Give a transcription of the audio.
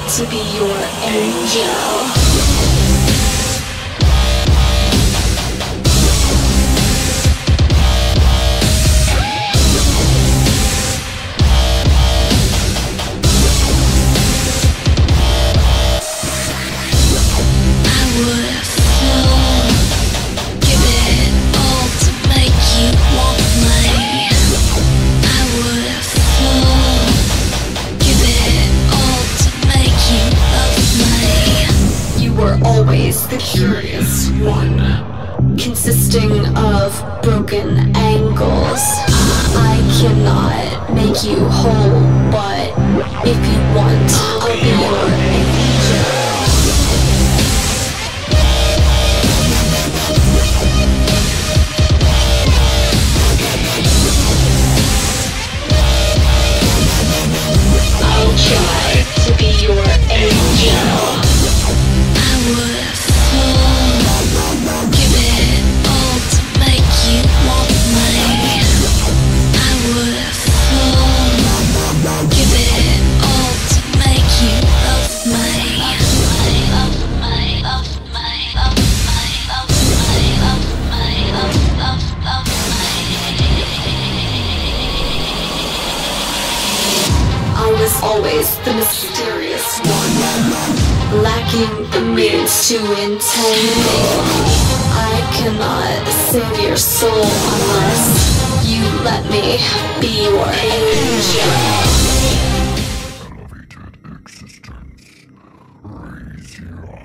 to be your angel. Always the curious one, consisting of broken angles. I cannot make you whole, but if you want, I'll be your angel. I'll try to be your angel. Always the mysterious one, lacking the means to entangle. I cannot save your soul unless you let me be your angel. Elevated existence, raise you up.